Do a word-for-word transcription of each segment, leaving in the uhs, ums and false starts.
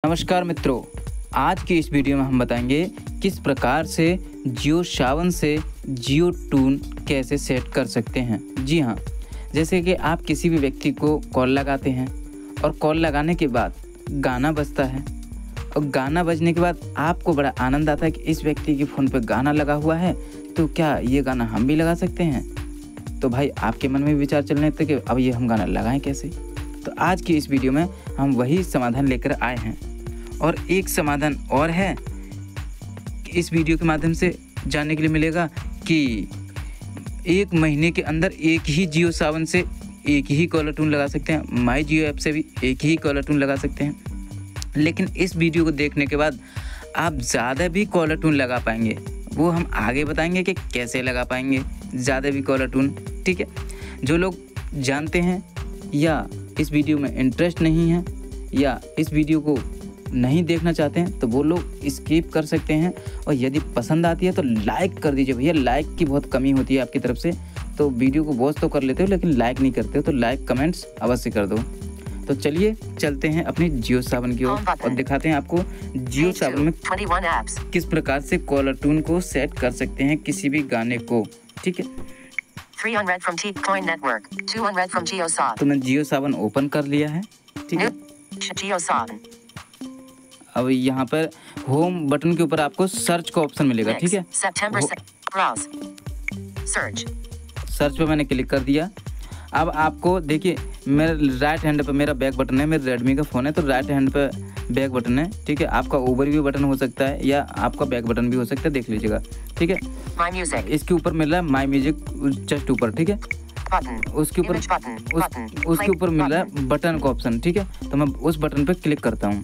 नमस्कार मित्रों, आज की इस वीडियो में हम बताएंगे किस प्रकार से जियो सावन से जियो टून कैसे सेट कर सकते हैं। जी हाँ, जैसे कि आप किसी भी व्यक्ति को कॉल लगाते हैं और कॉल लगाने के बाद गाना बजता है और गाना बजने के बाद आपको बड़ा आनंद आता है कि इस व्यक्ति के फ़ोन पे गाना लगा हुआ है, तो क्या ये गाना हम भी लगा सकते हैं। तो भाई आपके मन में विचार चलने थे कि अब ये हम गाना लगाएं कैसे। तो आज की इस वीडियो में हम वही समाधान लेकर आए हैं। और एक समाधान और है कि इस वीडियो के माध्यम से जानने के लिए मिलेगा कि एक महीने के अंदर एक ही जियो सावन से एक ही कॉलर ट्यून लगा सकते हैं, माई जियो ऐप से भी एक ही कॉलर ट्यून लगा सकते हैं। लेकिन इस वीडियो को देखने के बाद आप ज़्यादा भी कॉलर ट्यून लगा पाएंगे, वो हम आगे बताएंगे कि कैसे लगा पाएंगे ज़्यादा भी कॉलर ट्यून। ठीक है, जो लोग जानते हैं या इस वीडियो में इंटरेस्ट नहीं है या इस वीडियो को नहीं देखना चाहते हैं तो वो लोग स्किप कर सकते हैं। और यदि पसंद आती है तो लाइक कर दीजिए भैया, लाइक की बहुत कमी होती है आपकी तरफ से। तो वीडियो को वॉच तो कर लेते हो लेकिन लाइक नहीं करते हो, तो लाइक कमेंट्स अवश्य कर दो। तो चलिए चलते हैं अपनी जियो सावन की ओर और दिखाते हैं आपको जियो सावन में किस प्रकार से कॉलर ट्यून को सेट कर सकते हैं किसी भी गाने को। ठीक है, Three unread from T Coin Network. Two unread from JioSaavn. तो मैं जियो सावन ओपन कर लिया है। ठीक है, JioSaavn. अब यहाँ पर होम बटन के ऊपर आपको सर्च का ऑप्शन मिलेगा। ठीक है, September. se- Browse. Search. Search पे मैंने क्लिक कर दिया। अब आपको देखिए मेरे राइट हैंड पे मेरा बैक बटन है, मेरे रेडमी का फ़ोन है तो राइट हैंड पे बैक बटन है। ठीक है, आपका ओवरव्यू बटन हो सकता है या आपका बैक बटन भी हो सकता है, देख लीजिएगा। ठीक है, My music. इसके ऊपर मिल रहा है माई म्यूजिक जस्ट ऊपर। ठीक है, Button. उसके ऊपर Image button. उस, Button. उसके Play ऊपर मिल रहा button. है बटन का ऑप्शन। ठीक है, तो मैं उस बटन पे क्लिक करता हूँ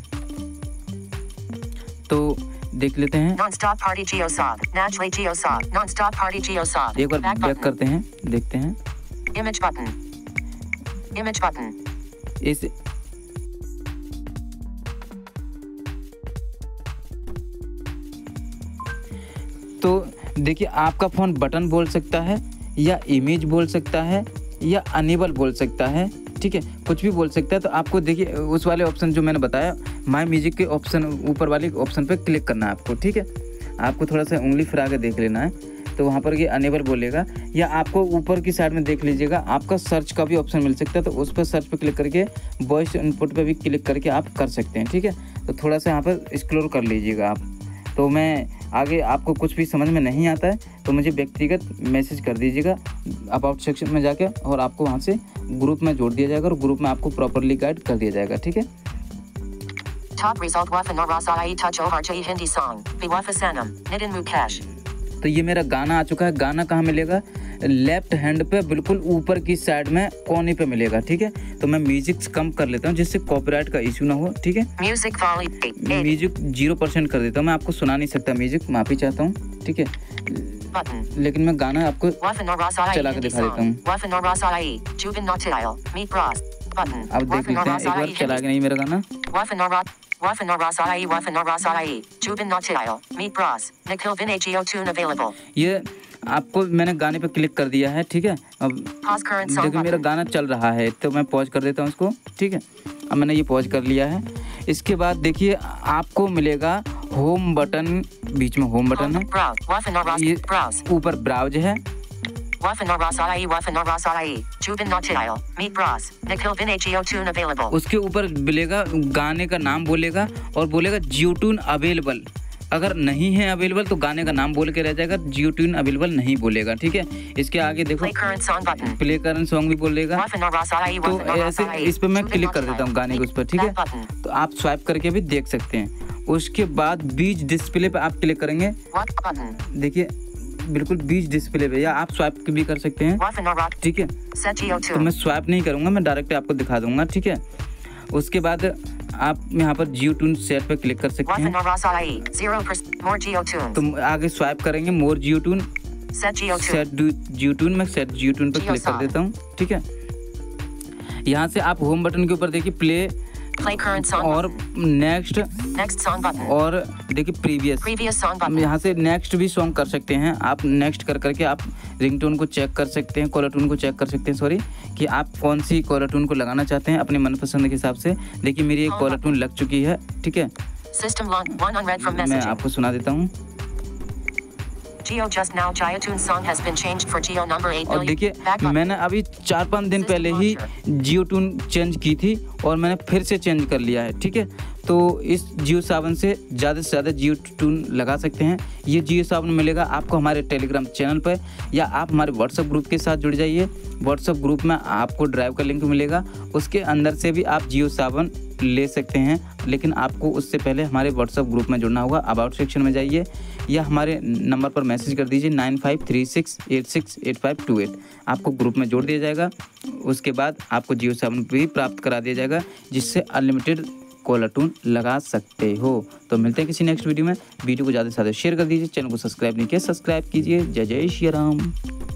तो देख लेते हैं। Non-stop party JioSaavn. Najli JioSaavn. Non-stop party JioSaavn. एक बार Back बैक button. करते हैं, देखते हैं Image button. Image button. इस तो देखिए आपका फ़ोन बटन बोल सकता है या इमेज बोल सकता है या अनेबल बोल सकता है। ठीक है, कुछ भी बोल सकता है। तो आपको देखिए उस वाले ऑप्शन जो मैंने बताया माई म्यूजिक के ऑप्शन ऊपर वाले ऑप्शन पे क्लिक करना है आपको। ठीक है, आपको थोड़ा सा उंगली फिरा के देख लेना है तो वहाँ पर ये अनेबल बोलेगा, या आपको ऊपर की साइड में देख लीजिएगा आपका सर्च का भी ऑप्शन मिल सकता है, तो उस पर सर्च पे क्लिक करके वॉइस इनपुट पे भी क्लिक करके आप कर सकते हैं। ठीक है, तो थोड़ा सा यहाँ पर स्क्रॉल कर लीजिएगा आप। तो मैं आगे आपको कुछ भी समझ में नहीं आता है तो मुझे व्यक्तिगत मैसेज कर दीजिएगा अबाउट सेक्शन में जाके, और आपको वहाँ से ग्रुप में जोड़ दिया जाएगा और ग्रुप में आपको प्रॉपरली गाइड कर दिया जाएगा। ठीक है, Top result Wafa Narasai Touch O R J Hindi song. Viwafa Sanam. Nidin Mukesh. तो ये मेरा गाना आ चुका है। गाना कहाँ मिलेगा? लेफ्ट हैंड पे बिल्कुल ऊपर की साइड में कोने पे मिलेगा। ठीक है, तो मैं म्यूजिक कम कर लेता हूँ जिससे कॉपीराइट का इशू ना हो। ठीक है, Music volume eight. Music zero percent कर देता हूँ, मैं आपको सुना नहीं सकता म्यूजिक, माफ़ी चाहता हूँ। ठीक है, Button. लेकिन मैं गाना आपको Wafa Narasai चला के Hindi दिखा देता song. हूँ। Wafa Narasai. Jubin Natail. Meet Bras. Button. अब देख लेते हैं, एक बार चला के नहीं मेरा गाना। Wafa Narat. Wafa Narasai. Wafa Narasai. Jubin Natail. Meet Bras. Nikhil Vinay Geo tune available. ये आपको मैंने गाने पे क्लिक कर दिया है। ठीक है, अब Pause current song देखो मेरा button. गाना चल रहा है तो मैं पॉज कर देता हूँ उसको। ठीक है, अब मैंने ये पॉज कर लिया है। इसके बाद देखिए आपको मिलेगा होम बटन, बीच में होम बटन है, Home. Browse. Wafa Naras. ये Browse. ऊपर ब्राउज है। Wafa Narasai. Wafa Narasai. Jubin Natail. Meet Bras. Nikhil Vinay Geo tune available. उसके ऊपर मिलेगा गाने का नाम बोलेगा और बोलेगा जियो ट्यून अवेलेबल। अगर नहीं है अवेलेबल तो गाने का नाम बोल के रह जाएगा, जियो ट्यून अवेलेबल नहीं बोलेगा। ठीक है, इसके आगे देखो Play current song button. Play current song भी बोलेगा। Wafa Narasai. तो Wafa ऐसे Narasai. इस पे मैं Jubin क्लिक कर देता Natail. हूँ गाने के उस पर। ठीक Back है, button. तो आप स्वाइप करके भी देख सकते हैं। उसके बाद बीच डिस्प्ले पे आप क्लिक करेंगे, What button? देखिए बिल्कुल बीच डिस्प्ले पे, या आप स्वाइप भी कर सकते हैं। Wafa Narat. ठीक है, Set Geo तो tune. मैं स्वाइप नहीं करूँगा, मैं डायरेक्ट आपको दिखा दूंगा। ठीक है, उसके बाद आप यहाँ पर जियो ट्यून सेट पे क्लिक कर सकते Wafa हैं। Narasai. Zero percent. More Geo tunes. तो आगे स्वाइप करेंगे more Jio tune, Set Geo tune. Set Jio tune में सेट जियो ट्यून पर क्लिक कर देता हूँ। ठीक है, यहाँ से आप होम बटन के ऊपर देखिए प्ले Play current song और button. Next Next song button. और देखिए प्रीवियस, Previous song button. यहाँ से नेक्स्ट भी सॉन्ग कर सकते हैं आप। नेक्स्ट कर करके आप रिंगटोन को चेक कर सकते हैं, कॉलर ट्यून को चेक कर सकते हैं, सॉरी, कि आप कौन सी कॉलर ट्यून को लगाना चाहते हैं अपने मनपसंद के हिसाब से। देखिए मेरी एक कॉलर ट्यून लग चुकी है, ठीक है, System log one unread from मैं messaging. आपको सुना देता हूँ। Geo just now Jiotune song has been changed for Geo number eight और million. देखिए Back button. मैंने अभी चार पाँच दिन पहले ही जियो टून चेंज की थी और मैंने फिर से चेंज कर लिया है, ठीक है। तो इस जियो सावन से ज़्यादा से ज़्यादा जियो टून लगा सकते हैं। ये जियो सावन मिलेगा आपको हमारे टेलीग्राम चैनल पर, या आप हमारे व्हाट्सएप ग्रुप के साथ जुड़ जाइए। व्हाट्सएप ग्रुप में आपको ड्राइव का लिंक मिलेगा, उसके अंदर से भी आप जियो सावन ले सकते हैं, लेकिन आपको उससे पहले हमारे व्हाट्सएप ग्रुप में जुड़ना होगा। अबाउट सेक्शन में जाइए या हमारे नंबर पर मैसेज कर दीजिए nine five three six eight six eight five two eight, आपको ग्रुप में जोड़ दिया जाएगा। उसके बाद आपको जियो सावन भी प्राप्त करा दिया जाएगा, जिससे अनलिमिटेड कॉलर ट्यून लगा सकते हो। तो मिलते हैं किसी नेक्स्ट वीडियो में। वीडियो को ज़्यादा से ज़्यादा शेयर कर दीजिए, चैनल को सब्सक्राइब नहीं किया सब्सक्राइब कीजिए। जय जय श्री राम।